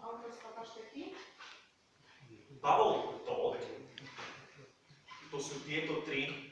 autorstva Paštety. Pavol Tóth, to sú tieto tri